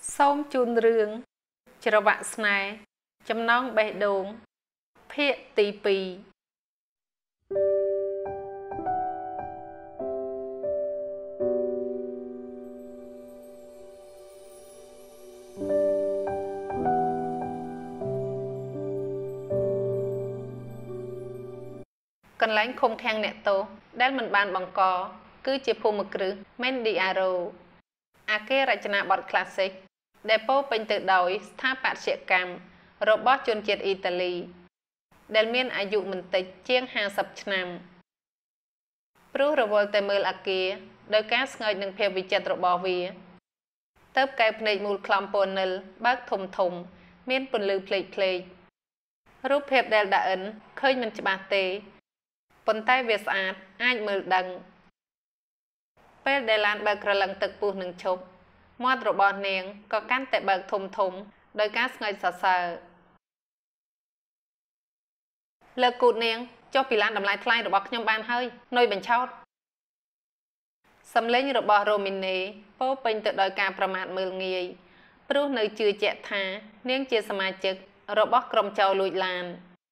Sông chun rương, chở vạ snai, chấm nong bè đồn, phía tì pì. Cần lánh không khang nẹ tô, đál mình bàn bằng có, cứ chế phô mực rư, men đi aro. A kê rạch chana bọt classic, để bố bình tự đổi tháp bạc trị cam, robot chôn chết Italy. Đál miên ai dụ mình tịch chiêng 50 năm. Prú robot tê mơ lạc kia, đôi cá ngơi nâng phê vị chất robot vía. Tớp cây pnịch mùl klom bồn nil, bác thùng thùng, miên bồn lưu plek plek. Rúp phép đál đã ấn, khơi mình chả bạc tê. Bồn tay về sạch, ai mơ đăng.ពេលដែលឡានបើកក្រឡឹងទឹកពុះនឹងឈប់មាត់របស់នាងក៏កាន់តែបើកធំធំដោយការស្ងើចសរសើរលើកគូតនាងចុះពីឡានតម្លៃថ្លៃរបស់ខ្ញុំបានហើយនុយបញ្ឆោតសំឡេងរបស់រ៉ូមីនេពោពេញទៅដោយការប្រមាថមើលងាយព្រោះនៅជឿជាក់ថានាងជាសមាជិករបស់ក្រុមចោរលួចឡាន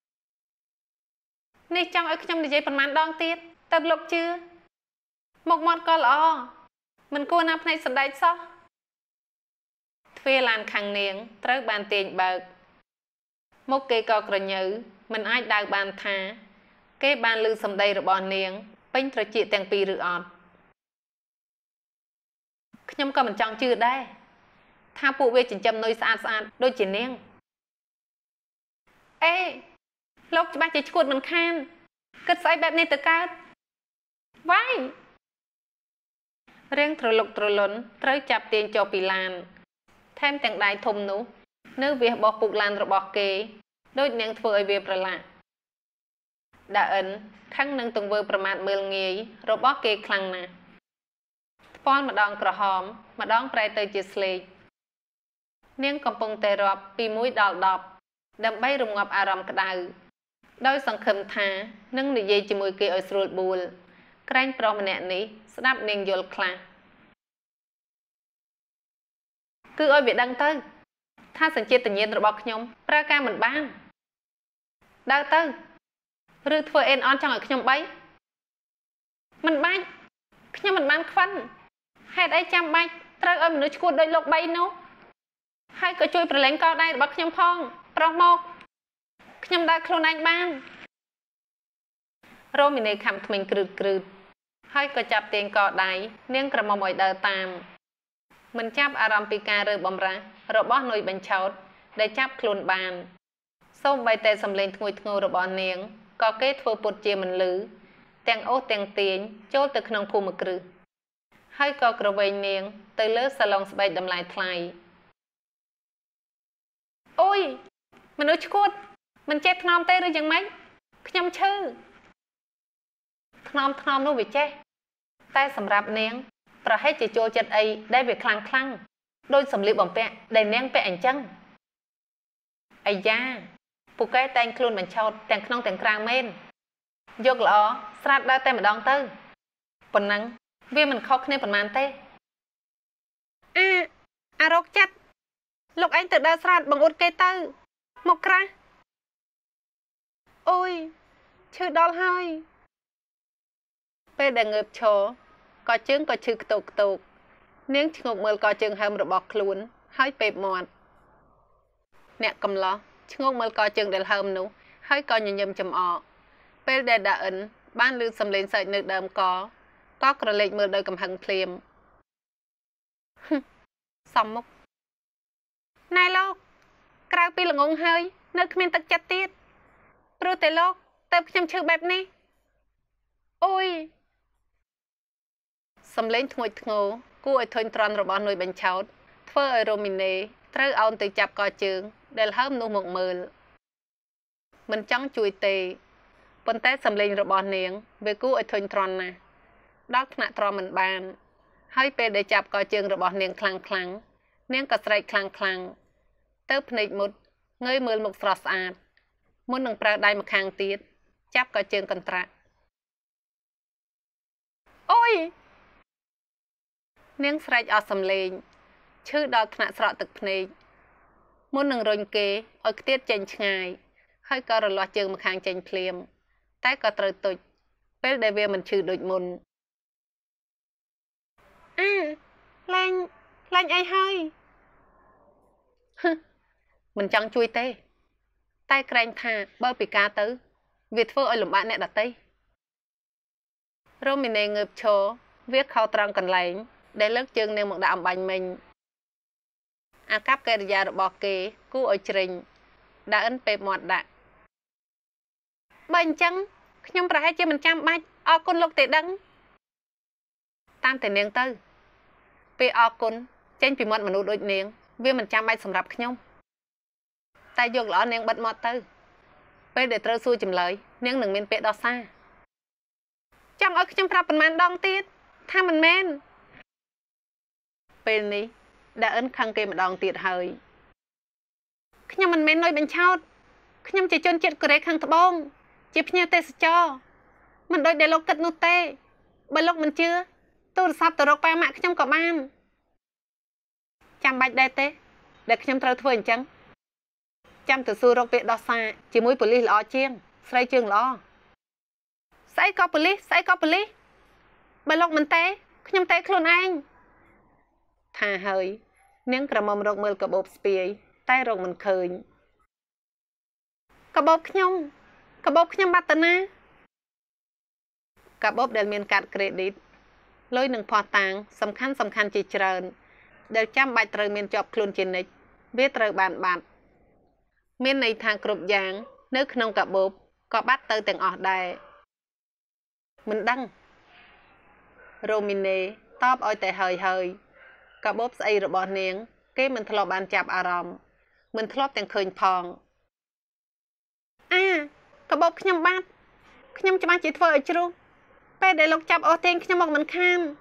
នេះចង់ឲ្យខ្ញុំនិយាយប៉ុន្មានដងទៀតទៅលោកជឿមកមាត់ក៏ល្អមិនគួរណាភ្នែកសណ្ដែកសោះទ្វារឡានខាងនាងត្រូវបានទាញបើកមុខគេក៏ក្រញើមិនអាចដៅបានថាគេបានឮសម្ដីរបស់នាងពេញត្រចៀកទាំងពីរឬអត់ខ្ញុំក៏មិនចង់ជឿដែរថាពួកវាចិញ្ចឹមនុយស្អាតដូចជានាងអេលោកច្បាស់ជាឈួតមិនខានគិតស្អីបែបនេះទៅកើតវាយរៀងត្រលុកត្រលន់ត្រូវចាប់ទាញចុះពីឡានថែមទាំងដៃធំនោះនៅវាសបោះពុកឡានរបស់គេដូចនាងធ្វើឲ្យវាប្រឡាក់ដាអិនខឹងនឹងទង្វើប្រមាថមើលងាយរបស់គេខ្លាំងណាស់ថ្ពាល់ម្ដងក្រហមម្ដងប្រែទៅជាស្លេកនាងកំពុងតែរាប់ពី1ដល់10ដើម្បីរងាប់អារម្មណ៍ក្តៅដោយសង្ឃឹមថានឹងនិយាយជាមួយគេឲ្យស្រួលបួលក្រែងប្រុសម្នាក់នេះស្ដាប់នាងយល់ខ្លះគឺឲ្យវាដឹងទៅថាសញ្ជាតិញ្ញាណរបស់ខ្ញុំប្រើការមិនបានដើរទៅឬធ្វើអេនអនចង់ឲ្យខ្ញុំបីមិនបាច់ខ្ញុំមិនបានខ្វិនហេតុអីចាំបាច់ត្រូវឲ្យមនុស្សឈួតដោយលោកបីនោះហើយក៏ជួយប្រឡែងកោដៃរបស់ខ្ញុំផងប្រុសមកខ្ញុំដើរខ្លួនឯងបានរ៉ូមីនេខំថ្មិញគ្រឺតហើយក៏ចាប់ទាញកដៃនាងក្រមុំឲ្យដើរតាមមិនចាប់អារម្មណ៍ពីការរើបំរាស់របស់នុយបញ្ឆោតដែលចាប់ខ្លួនបានសូម្បីតែសម្លេងធ្ងួយធ្ងររបស់នាងក៏គេធ្វើពុតជាមិនលឺទាំងអូសទាំងទាញចូលទៅក្នុងភូមិគ្រឹះហើយក៏ក្រវែងនាងទៅលើសាឡុងស្បែកតម្លៃថ្លៃអូយមនុស្សឈួតមិនចេះថ្នមទេឬយ៉ាងម៉េចខ្ញុំឈឺថ្នមនោះវាចេះតែសម្រាប់នាងប្រហែលជាចូលចិត្តអីដែលវាខ្លាំងដូចសម្លៀកបំពាក់ដែលនាងពាក់អញ្ចឹងអាយ៉ាពូកែតែងខ្លួនបញ្ឆោតទាំងក្នុងទាំងក្រៅមែនយកល្អស្រាតដើរតែម្ដងទៅប៉ុណ្ណឹងវាមិនខុសគ្នាប៉ុន្មានទេអារោគចិត្តលោកឯងទៅដើរស្រាតបង្អួតគេទៅមកក្រាស់អូយឈឺដល់ហើយពេលដែលងើបឈរក៏ជើងក៏ឈឺខ្ទោកនាងឈ្ងោកមើលក៏ជើងហើមរបស់ខ្លួនហើយពេបមាត់អ្នកកំឡោះឈ្ងោកមើលក៏ជើងដែលហើមនោះហើយក៏ញញឹមចំអកពេលដែលដាអិនបានឮសំឡេងសើចនៅដើមកក៏ក្រឡេកមើលដោយកំហឹងភ្លាមសំមុខណែលោកក្រៅពីល្ងងហើយនៅគ្មានទឹកចិត្តទៀតព្រោះតែលោកទៅខ្ញុំឈឺបែបនេះអូយសំឡេងធ្ងួយធ្ងរគួរឲ្យធុញទ្រាន់របស់នុយបញ្ឆោតធ្វើឲ្យរ៉ូមីនេត្រូវអោនទៅចាប់កជើងដែលហើមនោះមកមើលមិនចង់ជួយទេប៉ុន្តែសំឡេងរបស់នាងវាគួរឲ្យធុញទ្រាន់ណាស់ដល់ថ្នាក់ទ្រាំមិនបានហើយពេលដែលចាប់កជើងរបស់នាងខ្លាំងនាងក៏ស្រែកខ្លាំងទៅភ្នែកមុតងើយមើលមុខស្រស់ស្អាតមុននឹងប្រើដៃម្ខាងទៀតចាប់កជើងកន្ត្រាក់អូយនាងស្រែកអស់សំឡេងឈឺដល់ថ្នាក់ស្រក់ទឹកភ្នែកមុននឹងរុញគេឲ្យខ្ទាតចេញឆ្ងាយហើយក៏រលាស់ជើងម្ខាងចេញភ្លាមតែក៏ត្រូវទុចពេលដែលវាមិនឈឺដូចមុនឡើងអីហើយមិនចង់ជួយទេតែក្រែងថាបើពិការទៅវាធ្វើឲ្យលំបាកអ្នកដទៃរ៉ូមីណេងើបឈរវាខោត្រង់កន្លែងដែលលើកជើងនាងមកដាក់អំបញ្ញមិញអាកប្បកិរិយារបស់គេគួរឲ្យជ្រិញដើរពេបមាត់ដាក់បើអញ្ចឹងខ្ញុំប្រហែលជាមិនចាំបាច់អរគុណលោកទេដឹងតាមតែនាងទៅពេលអរគុណចេញពីមាត់មនុស្សដូចនាងវាមិនចាំបាច់សម្រាប់ខ្ញុំតែយកល្អនាងបិទមាត់ទៅពេលដែលត្រូវសួរចម្លើយនាងនឹងមានពាក្យដោះសារចង់ឲ្យខ្ញុំប្រាប់ប៉ុន្មានដងទៀតថាមិនមែនពេលនេះដាអិនខឹងគេម្ដងទៀតហើយខ្ញុំមិនមែននុយបញ្ឆោតខ្ញុំជាជនជាតិកូរ៉េខាងត្បូងជាភ្ញៀវទេសចរមិនដូចដែលលោកគិតនោះទេបើលោកមិនជឿទូរស័ព្ទទៅរកប៉ាម៉ាក់ខ្ញុំក៏បានចាំបាច់ដែរទេដែលខ្ញុំត្រូវធ្វើអញ្ចឹងចាំទៅសួររកពាក្យដោះសារជាមួយប៉ូលីសល្អជាងស្រីជើងល្អស្អីក៏ប៉ូលីសបើលោកមិនទេខ្ញុំទេខ្លួនឯងថាហើយនាងក្រមុំរកមើលកាបូបស្ពាយតែរកមិនឃើញកាបូបខ្ញុំបាត់ទៅណាកាបូបដែលមានកាតក្រេឌីតលុយនឹងភស្តុតាងសំខាន់ជាច្រើនដែលចាំបាច់ត្រូវមានជាប់ខ្លួនជានិច្ចវាត្រូវបានបាត់មានន័យថាគ្រប់យ៉ាងនៅក្នុងកាបូបក៏បាត់ទៅទាំងអស់ដែរមិនដឹងរ៉ូមីណេតបឲ្យតែហើយកាបូបស្អីរបស់នាងគេមិនធ្លាប់បានចាប់អារម្មណ៍មិនធ្លាប់ទាំងឃើញផងកាបូបខ្ញុំបាត់ខ្ញុំច្បាស់ជាធ្វើឲ្យជ្រុះពេលដែលលោកចាប់អូសទាញខ្ញុំមកមិនខាន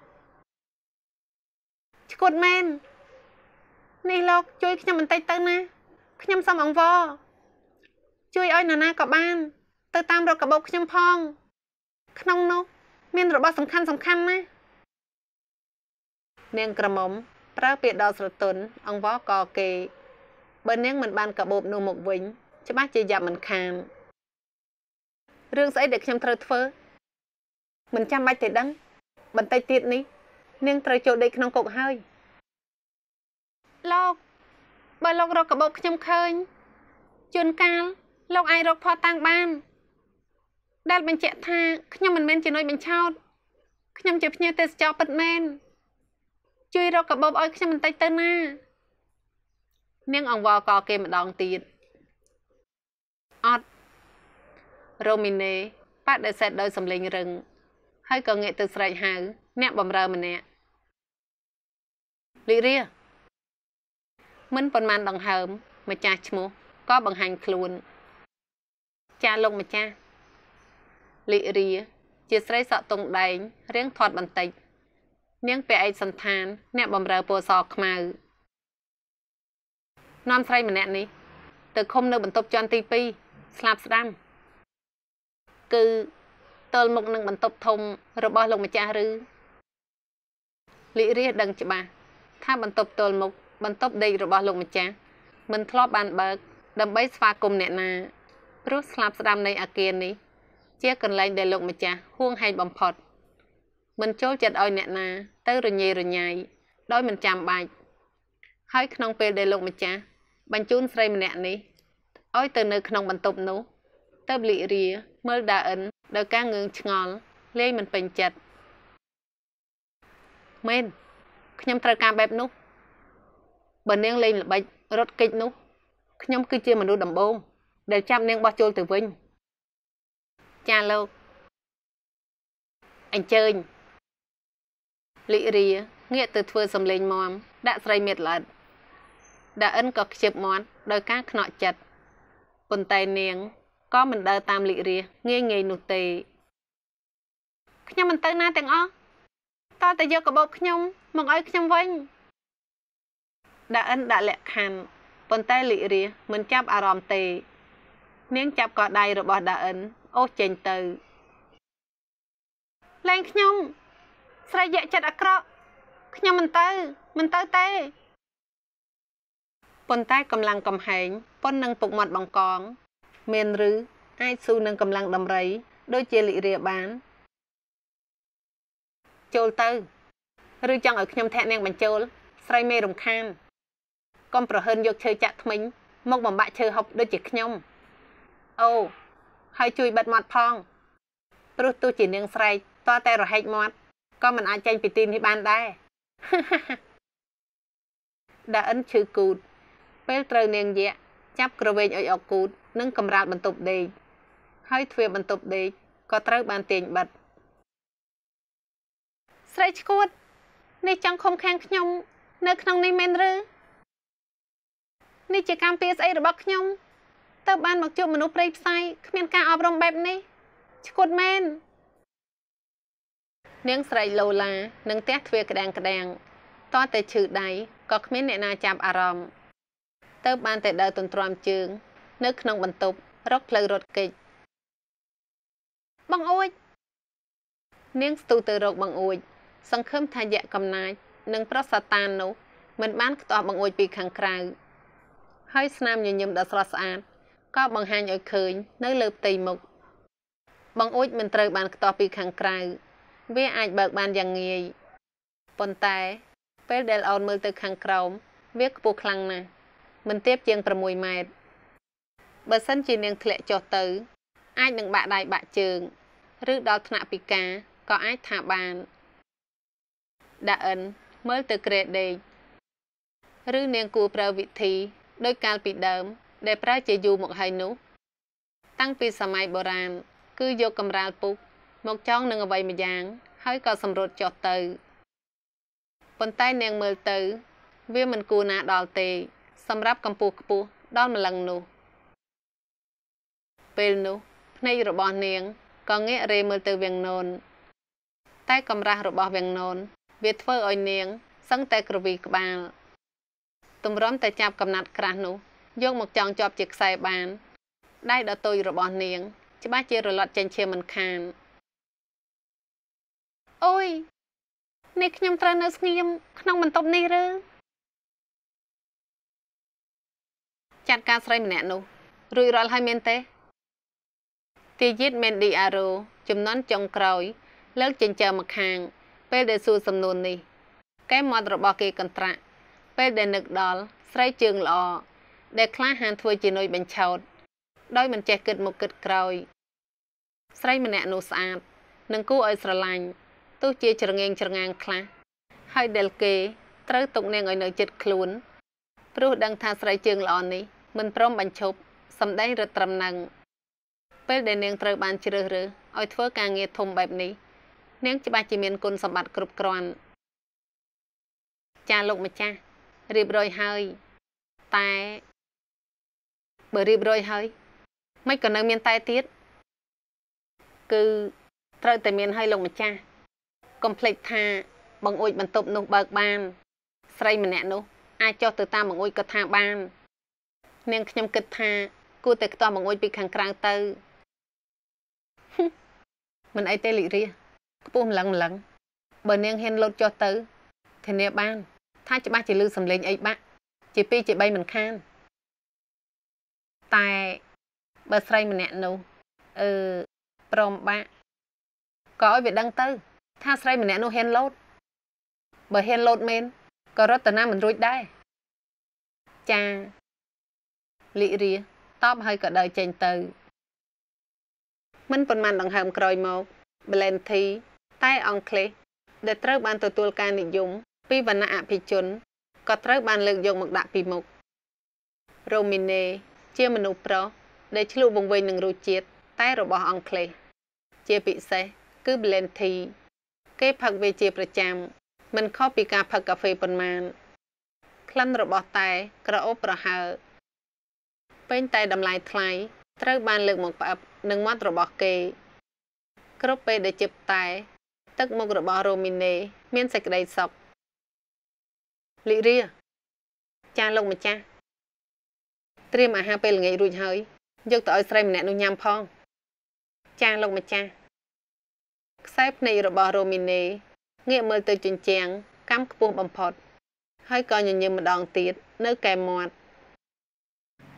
ឈួតមែននេះលោកជួយខ្ញុំបន្តិចទៅណាខ្ញុំសូមអង្វរជួយឲ្យនរណាក៏បានទៅតាមរកកាបូបខ្ញុំផងក្នុងនោះមានរបស់សំខាន់ណានាងក្រមុំប្រើពាក្យដល់ស្រទន់អង្វរកគេបើនាងមិនបានកាបូបនោះមកវិញច្បាស់ជាយ៉ាប់មិនខានរឿងស្អីដែលខ្ញុំត្រូវធ្វើមិនចាំបាច់ទេដឹងបន្តិចទៀតនេះនាងត្រូវចូលដេកក្នុងគុកហើយលោកបើលោករកកាបូបខ្ញុំឃើញជួនកាលលោកអាចរកភស្តុតាងបានដែលបញ្ជាក់ថាខ្ញុំមិនមែនជានុយបញ្ឆោតខ្ញុំជាភ្ញៀវទេសចរពិតមែនជួយរកកាបូបឲ្យខ្ញុំបន្តិចទៅណានាងអង្វរកគេម្ដងទៀតអត់រ៉ូមីណេបដិសេធដោយសំឡេងរឹងហើយក៏ងាកទៅស្រែកហៅអ្នកបម្រើម្នាក់លីរាមិនប៉ុន្មានដង្ហើមម្ចាស់ឈ្មោះក៏បង្ហាញខ្លួនចាលោកម្ចាស់លីរាជាស្រីសក់តុងដែងរៀងធាត់បន្តិចនាងពាក់ឯកសន្តានអ្នកបម្រើពណ៌សខ្មៅនាំស្រីម្នាក់នេះទៅឃុំនៅបន្ទប់ជាន់ទី2ស្លាប់ស្ដាំគឺទល់មុខនឹងបន្ទប់ធំរបស់លោកម្ចាស់ឬលីរាដឹងច្បាស់ថាបន្ទប់ទល់មុខបន្ទប់ដេករបស់លោកម្ចាស់មិនធ្លាប់បានបើកដើម្បីស្វាគមន៍អ្នកណាព្រោះស្លាប់ស្ដាំនៃអាគារនេះជាកន្លែងដែលលោកម្ចាស់ហួងហែងបំផុតមិនចូលចិត្តឲ្យអ្នកណាទៅរញ៉េរញ៉ៃដោយមិនចាំបាច់ហើយក្នុងពេលដែលលោកម្ចាស់បញ្ជូនស្រីម្នាក់នេះឲ្យទៅនៅក្នុងបន្ទប់នោះទៅលីរាមើលដាអិនដោយការងឿងឆ្ងល់លេងមិនពេញចិត្តមែនខ្ញុំត្រូវការបែបនោះបើនាងលេងល្បិចរត់គេចនោះខ្ញុំគឺជាមនុស្សដំបូងដែលចាប់នាងបោះចូលទៅវិញចាលោកអញ្ជើញលីរាងាកទៅធ្វើសំឡេងមាំដាក់ស្រីមៀតល្អិតដាអិនក៏ខ្ជិបមាត់ដោយការខ្នក់ចិត្តប៉ុន្តែនាងក៏មិនដើរតាមលីរាងាយនោះទេខ្ញុំមិនទៅណាទាំងអស់តើតែយកកាបូបខ្ញុំមកឲ្យខ្ញុំវិញដាអិនដាក់លក្ខខណ្ឌប៉ុន្តែលីរាមិនចាប់អារម្មណ៍ទេនាងចាប់កដៃរបស់ដាអិនអូសចេញទៅលែងខ្ញុំស្រីយកចិត្តអាក្រក់ខ្ញុំមិនទៅទេប៉ុន្តែកម្លាំងកំហែងប៉ុននឹងពុកមាត់បង្កងមានឬអាចស៊ូនឹងកម្លាំងដំរីដូចជាលិរាបានចូលទៅឬចង់ឲ្យខ្ញុំធាក់នាងបញ្ចូលស្រីមេរំខានកុំប្រហិនយកឈើចាក់ថ្មិញមកបំបាក់ឈើហុកដូចជាខ្ញុំអូហើយជួយបិទមាត់ផងព្រោះទោះជានាងស្រែកតតែរហែកមាត់ក៏មិនអាចចេញពីទីនេះបានដែរដាអិនឈឺគូតពេលត្រូវនាងយៈចាប់ក្រវែងឲ្យអុកគូតនិងកំរាលបន្ទប់ដេកហើយទ្វារបន្ទប់ដេកក៏ត្រូវបានទាញបិទស្រីឈួតនេះចង់ឃុំខាំងខ្ញុំនៅក្នុងនេះមែនឬនេះជាកម្មពីស្អីរបស់ខ្ញុំតើបានមកជួបមនុស្សព្រៃផ្សៃគ្មានការអប់រំបែបនេះឈួតមែននាងស្រីឡូឡានឹងទះទ្វារក្តាំងតតែឈឺដៃក៏គ្មានអ្នកណាចាប់អារម្មណ៍ទៅបានតែដើរទន្ទ្រាំជើងនៅក្នុងបន្ទប់រកផ្លូវរត់គេចបងអួចនាងស្ទុះទៅរកបងអួចសង្ឃឹមថាយៈកំណាចនិងប្រុសសាតាននោះមិនបានខ្ទាស់បងអួចពីខាងក្រៅហើយស្នាមញញឹមដ៏ស្រស់ស្អាតក៏បង្ហាញឲ្យឃើញនៅលើផ្ទៃមុខបងអួចមិនត្រូវបានខ្ទាស់ពីខាងក្រៅវាអាចបើកបានយ៉ាងងាយប៉ុន្តែពេលដែលអូនមើលទៅខាងក្រោមវាខ្ពស់ខ្លាំងណាស់មិនទាបជាង6ម៉ែត្របើសិនជានាងធ្លាក់ចុះទៅអាចនឹងបាក់ដៃបាក់ជើងឬដល់ថ្នាក់ពិការក៏អាចថាបានដាអិនមើលទៅក្រេដេកឬនាងគួរប្រើវិធីដោយកាលពីដើមដែលប្រើជាយូរមកហើយនោះតាំងពីសម័យបុរាណគឺយកកម្រាលពុកមកចងនឹងអ្វីម្យ៉ាងហើយក៏សម្រុតចុះទៅប៉ុន្តែនាងមើលទៅវាមិនគួរណាដល់ទេសម្រាប់កម្ពស់ខ្ពស់ដល់ម្លឹងនោះពេលនោះភ្នែករបស់នាងក៏ងាករេមើលទៅវាំងននតែកម្រាស់របស់វាំងននវាធ្វើឲ្យនាងសឹងតែក្រវីក្បាលទម្រាំតែចាប់កំណាត់ក្រាស់នោះយកមកចងជាប់ជាខ្សែបានដៃដ៏តូចរបស់នាងច្បាស់ជារលត់ចេញឈាមមិនខានអូយនេះខ្ញុំត្រូវនៅស្ងៀមក្នុងបន្ទប់នេះឬចាត់ការស្រីម្នាក់នោះរួចរាល់ហើយមែនទេទាយិតមែនឌីអារ៉ូចំនួនចុងក្រោយលើកចិញ្ចើមម្ខាងពេលដែលសួរសំណួរនេះកែមាត់របស់គេកន្ត្រាក់ពេលដែលនឹកដល់ស្រីជើងល្អដែលក្លាហានធ្វើជានុយបញ្ឆោតដោយមិនចេះគិតមុខគិតក្រោយស្រីម្នាក់នោះស្អាតនិងគួរឲ្យស្រឡាញ់ទោះជាច្រងេងច្រងាងខ្លះហើយដែលគេត្រូវទុកនាងឲ្យនៅចិត្តខ្លួនព្រោះដឹងថាស្រីជើងល្អនេះមិនព្រមបញ្ឈប់សម្ដែងរឹតត្រឹមនឹងពេលដែលនាងត្រូវបានជ្រើសរើសឲ្យធ្វើការងារធំបែបនេះនាងច្បាស់ជាមានគុណសម្បត្តិគ្រប់គ្រាន់ចាលោកម្ចាស់រៀបរយហើយតែបើរៀបរយហើយមិនក៏នៅមានតែទៀតគឺត្រូវតែមានឲ្យលោកម្ចាស់កុំភ្លេចថាបងអួចបន្ទប់នោះបើកបានស្រីម្នាក់នោះអាចចុះទៅតាមបងអួចក៏ថាបាននាងខ្ញុំគិតថាគួរតែខ្ទាស់បងអួចពីខាងក្រៅទៅមិនអីទេលិរាខ្ពស់ម្លឹងបើនាងហ៊ានលោតចុះទៅធានាបានថាច្បាស់ជាលឺសំឡេងអីបាក់ជា2ជា3មិនខានតែបើស្រីម្នាក់នោះព្រមបាក់ក៏ឲ្យវាដឹងទៅថាស្រីម្នាក់នោះហ៊ានលោតបើហ៊ានលោតមែនក៏រត់ទៅណាមិនរួចដែរចាលិរាតបហើយក៏ដើរចេញទៅមិនប៉ុន្មានដង្ហើមក្រោយមកប្លែនធីតែអង់គ្លេសដែលត្រូវបានទទួលការនិយមពីវណ្ណៈអភិជនក៏ត្រូវបានលើកយកមកដាក់ពីមុខរ៉ូមីណេជាមនុស្សប្រុសដែលឆ្លុះបង្វេញនឹងរសជាតិតែរបស់អង់គ្លេសជាពិសេសគឺប្លែនធីគេផឹកវាជាប្រចាំមិនខុសពីការផឹកកាហ្វេប៉ុន្មានក្លិនរបស់តែក្រអូបប្រហើរពេញតែតម្លៃថ្លៃត្រូវបានលើកមកផ្អឹបនឹងមាត់របស់គេគ្រប់ពេលដែលជិបតែទឹកមុខរបស់រ៉ូមីណេមានសេចក្តីសុខលិរាចាលោកម្ចាស់ត្រៀមអាហារពេលល្ងាចរួចហើយយកទៅឲ្យស្រីម្នាក់នោះញ៉ាំផងចាលោកម្ចាស់ខ្សែភ្នែករបស់រ៉ូមីណេងាកមើលទៅជញ្ជាំងកម្មខ្ពស់បំផុតហើយក៏ញញឹមម្ដងទៀតនៅកែមាត់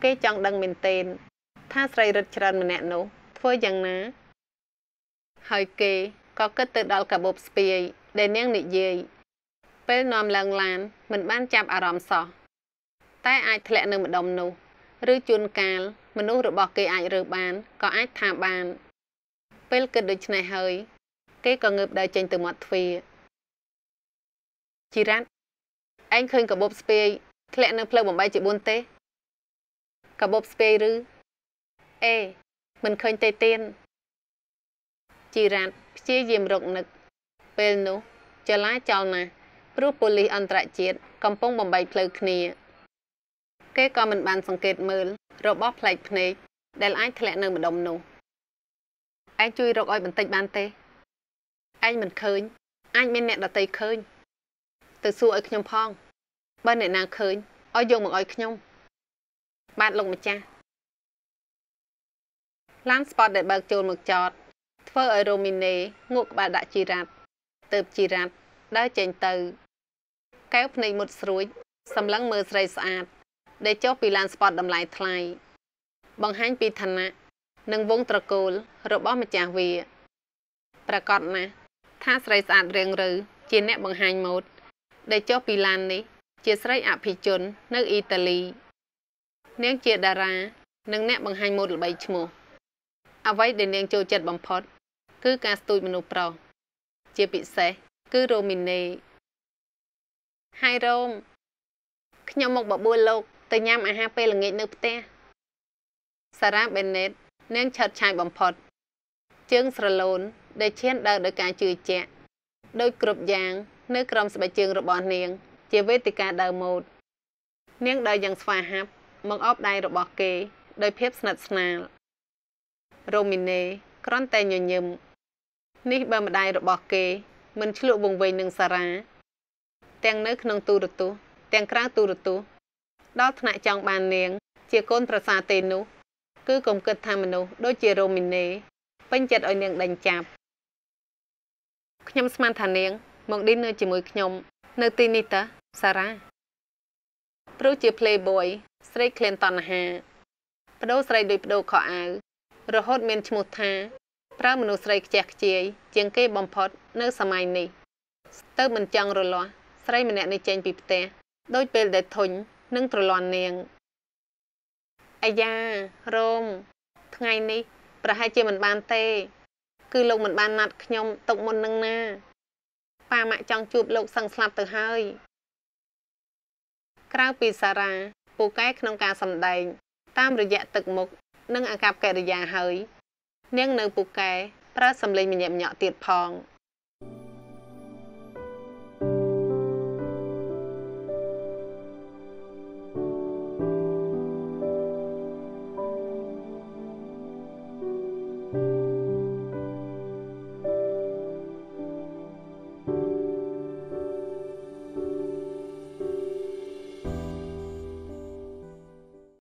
គេចង់ដឹងមែនទែនថាស្រីរត់ច្រើនម្នាក់នោះធ្វើយ៉ាងណាហើយគេក៏គិតទៅដល់កាបូបស្ពាយដែលនាងនិយាយពេលនាំឡើងឡានមិនបានចាប់អារម្មណ៍សោះតែអាចធ្លាក់នៅម្ដុំនោះឬជួនកាលមនុស្សរបស់គេអាចរើសបានក៏អាចថាបានពេលគិតដូច្នេះហើយគេក៏ងើបដើរចេញទៅមាត់ទ្វារជីរ៉ាត់ឯងឃើញកាបូបស្ពាយធ្លាក់នៅផ្លូវបំបីជា4ទេកាបូបស្ពាយឬអេមិនឃើញទេទៀនជីរ៉ាត់ព្យាយាមរកនឹកពេលនោះចលាចលណាស់ព្រោះប៉ូលីសអន្តរជាតិកំពុងបំបីផ្លូវគ្នាគេក៏មិនបានសង្កេតមើលរបស់ផ្លែកភ្នែកដែលអាចធ្លាក់នៅម្ដុំនោះឯងជួយរកឲ្យបន្តិចបានទេឯងមិនឃើញអាចមានអ្នកដទៃឃើញទៅសួរឲ្យខ្ញុំផងបើអ្នកណាឃើញឲ្យយកមកឲ្យខ្ញុំបាទលោកម្ចាស់ឡានស្ពតដែលបើកចូលមកចតធ្វើឲ្យរ៉ូមីណេងក់ក្បាលដាក់ជីរ៉ាត់ទើបជីរ៉ាត់ដើរចេញទៅកែវភ្នែកមុតស្រួចសម្លឹងមើលស្រីស្អាតដែលចុះពីឡានស្ពតតម្លៃថ្លៃបង្ហាញពីឋានៈនិងវង្សត្រកូលរបស់ម្ចាស់វាប្រកាសណាស់ថាស្រីស្អាតរៀងរៅជាអ្នកបង្ហាញម៉ូដដែលចុះពីឡាននេះជាស្រីអភិជននៅអ៊ីតាលីនាងជាតារានិងអ្នកបង្ហាញម៉ូដល្បីឈ្មោះអ្វីដែលនាងចូលចិត្តបំផុតគឺការស្ទូចមនុស្សប្រុសជាពិសេសគឺរ៉ូមីណេហើយរ៉ូមខ្ញុំមកបបួលលោកទៅញ៉ាំអាហារពេលល្ងាចនៅផ្ទះសារ៉ាបេណេតនាងឆើតឆាយបំផុតជើងស្រឡូនដែលឈានដើរដោយការជឿជាក់ដោយគ្រប់យ៉ាងនៅក្រោមស្បែកជើងរបស់នាងជាវេទិកាដើរម៉ូដនាងដើរយ៉ាងស្វាហាប់មកអបដៃរបស់គេដោយភាពស្និទ្ធស្នាលរ៉ូមីណេគ្រាន់តែញញឹមនេះបើម្ដាយរបស់គេមិនឆ្លក់វង្វេងនឹងសារ៉ាទាំងនៅក្នុងទូរទស្សន៍ទាំងក្រៅទូរទស្សន៍ដល់ថ្នាក់ចង់បាននាងជាកូនប្រសារទេនោះគឺកុំគិតថាមនុស្សដូចជារ៉ូមីណេពេញចិត្តឲ្យនាងដេញចាប់ខ្ញុំស្មានថានាងមកឌីននៅជាមួយខ្ញុំនៅទីនេះតើសារ៉ាព្រោះជា Playboy ស្រីក្លៀនតណ្ហាបដូរស្រីដោយបដូរខោអាវរហូតមានឈ្មោះថាប្រើមនុស្សស្រីខ្ជះខ្ជាយជាងគេបំផុតនៅសម័យនេះទៅមិនចង់រលាស់ស្រីម្នាក់នេះចេញពីផ្ទះដោយពេលដែលធុញនឹងត្រលន់នាងអាយ៉ារ៉ូមថ្ងៃនេះប្រហែលជាមិនបានទេគឺលោកមិនបានណាត់ខ្ញុំទុកមុននឹងណាប៉ាម៉ាក់ចង់ជួបលោកសឹងស្លាប់ទៅហើយក្រៅពីសារ៉ាពូកែក្នុងការសម្ដែងតាមរយៈទឹកមុខនិងអាកប្បកិរិយាហើយនាងនៅពូកែប្រើសម្លេងម្ញាក់ៗទៀតផង